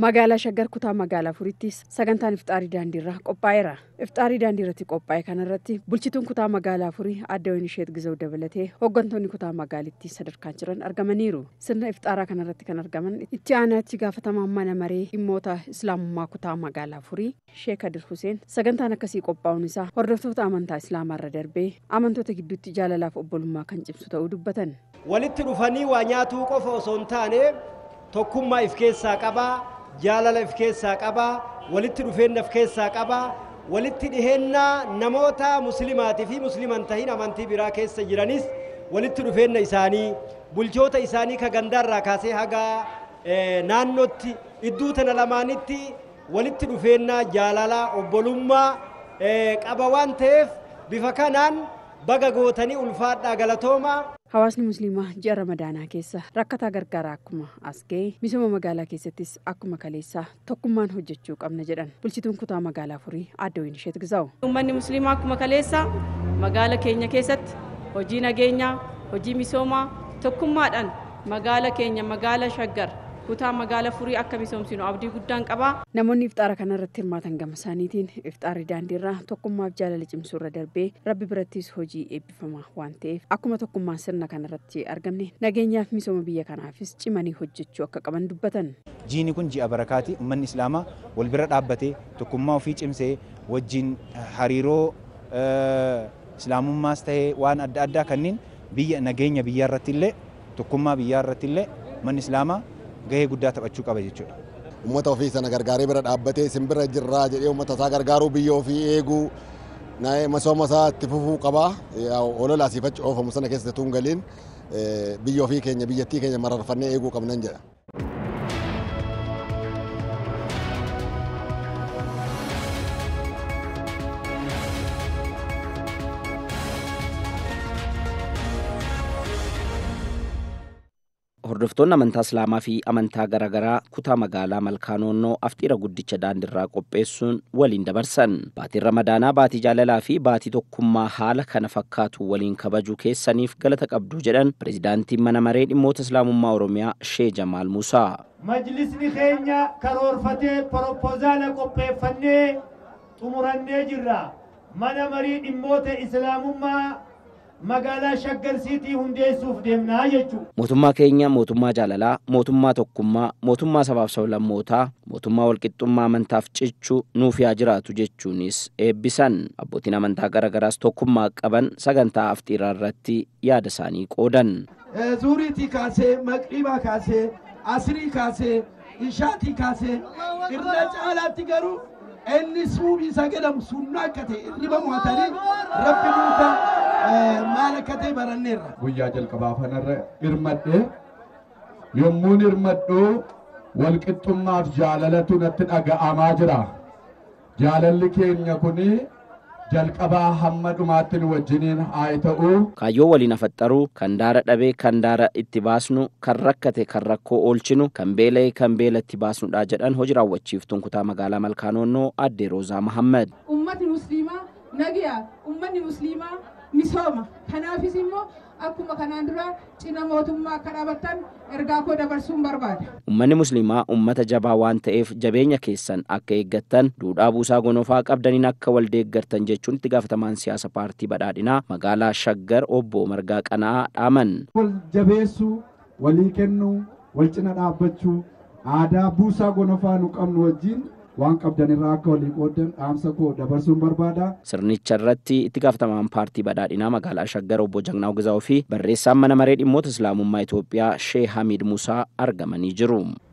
Magaalaa Shaggar kutaa magaalaa Furittis sagantaan iftaarii daandiirraa qophaa'eera. Iftaarii daandiirratti qophaa'e kanarratti bulchituun kutaa magaalaa Furii Aadde Wayinisheet Gizau dabalatee hooggantoonni kutaa magaalittii sadarkaan jiran argamaniiru. Sirna iftaaraa kanarratti kan argaman itti aanaatti gaafatamaan mana maree dhimmoota islaamummaa kutaa magaalaa Furii Sheek Kadir Huseen sagantaan akkasii qophaa'uun isaa hordoftoota amantaa islaamarra darbee amantoota gidduutti jaalalaaf obbolummaa kan cimsu ta'uu dubbatan. Walitti dhufanii waa nyaatuu qofa osoo hin taane tokkummaa if keessaa qabaa, jaalala if keessaa qabaa, walitti dhufeenya if keessaa qabaa, walitti dhihennaa namoota muslimaatii fi musliman tahin amantii biraa keessa jiranis walitti dhufeenya isaanii bulchoota isaanii ka gandaarraa kaasee haga naannootti iddoo tana lamaanitti walitti dhufeenya jaalala obbolummaa qaba waan ta'eef bifa kanaan baga gootanii ulfaadhaa galatoomaa. Hawaasni musliimaa ji'a ramadaanaa keessa rakkataa gargaaraa akkuma as ga'e misooma magaalaa keessattis akkuma kaleessaa tokkummaan hojjechuu qabna jedhan bulchituun kutaa magaalaa Furii Aadde Wayinisheet Gizau. Uummanni musliimaa akkuma kaleessaa magaala keenya keessatti hojii nageenyaa, hojii misoomaa tokkummaadhaan magaala keenya magaala Shaggar kutaa magaalaa Furii akka misoomsinu abdii guddaan qaba. Namoonni iftaara kanarratti hirmaatan gama isaaniitiin iftaarii daandiirraa tokkummaaf jaalala cimsuurra darbee rabbi birattis hojii eebbifamaa waan ta'eef akkuma tokkummaan sirna kanarratti argamne nageenyaaf misooma biyya kanaafis cimanii hojjechuu akka qaban dubbatan. Jiini kun ji'a barakaati. Uummanni islaamaa wal bira dhaabbatee tokkummaa ofii cimsee wajjin hariiroo islaamummaas ta'ee waan adda addaa kanneen biyya nageenya biyyaa irratti illee tokkummaa biyyaa irratti illee uummanni islaamaa gahee guddaa taphachuu qaba jechuudha. Uummata ofii sana gargaaree bira dhaabbatee isin bira jirraa jedhee uummata isaa gargaaruu biyya ofii eeguu misooma isaa itti fufuu qaba. Olola asiifachuu oofamu sana keessa tuun galiin biyya ofii keenya biyyattii keenya mararfannee eeguu qabnan jedha. Hordoftoonni amantaa Islaamaa fi amantaa garaagaraa kutaa magaalaa Malkaanoonnoo afxiira guddicha daandiirraa qopheessuun waliin dabarsan. Baatiin Ramadaanaa baatii jaalalaa fi baatii tokkummaa haala kana fakkaatu waliin kabajuu keessaniif galata qabdu jedhan pirezidaantiin mana maree dhimmoota Islaamummaa Oromiyaa Sheek Jamaal Muusaa. Majlisni keenya karoorfatee proposala qopheeffannee xumurannee jirra. Mana marii dhimmoota Islaamummaa magaalaa Shaggar Siitii hundeessuuf deemnaa jechuudha. Mootummaa keenya mootummaa jaalalaa, mootummaa tokkummaa, mootummaa sabaaf sablammootaa, mootummaa walqixxummaa amantaaf cichuu nuuf yaa jiraatu jechuunis eebbisan. Abbootiin amantaa garaagaraas tokkummaa qaban sagantaa afxiiraa irratti yaada isaanii qoodan. Zuuriitii kaasee, maqribaa kaasee, asrii kaasee, ishaatii kaasee irra caalaatti garuu inni suubii sagadam sunnaa akka ta'e riba mo'atanii rabbi duukaa maal akka ta'e baranneerra. Guyyaa jalqabaa kanarra hirmadhe yommuun hirmadhu walqixxummaaf jaalalatu natti dhaga'amaa jira. Jaalalli keenya kuni jalqabaa hamma dhumaatti nu wajjiniin haa ta'u. Kaayyoo waliin afaxxaruu kan daara dhabee kan daara itti baasnu kan rakkate kan rakkoo oolchinu kan beela'e kan beelatti baasnudha jedhan hojii raawwachiiftuun kutaa magaalaa Malkaanoonnoo Aadde Roozaa Mahammad. Uummatni musliimaa nagiyaa uummanni musliimaa misooma kanaafis immoo akkuma kanaan dura cina mootummaa akka dhaabattan ergaa koo dabarsuun barbaada. Uummanni musliimaa uummata jabaa waan ta'eef jabeenya keessan akka eeggattan duudhaa buusaa gonofaa qabdaniin akka wal deeggartan jechuun itti gaafatamaan siyaasa paartii badhaadhinaa magaalaa Shaggar obbo Margaa Qana'aa dhaaman. Wal jabeessuu, walii kennuu, wal cina dhaabbachuu, aadaa buusaa gonofaa nu qabnu wajjin waan qabdanirraa akka walii qoodan dhaamsa koo dabarsuun barbaada. Sirnicha irratti itti gaafatamaan paartii badhaadhinaa magaalaa Shaggar obbo Jagnaa'u Gizaa'uu fi barreessaan mana maree dhimmoota Islaamummaa Itoophiyaa Sheek Hamiid Muusaa argamanii jiru.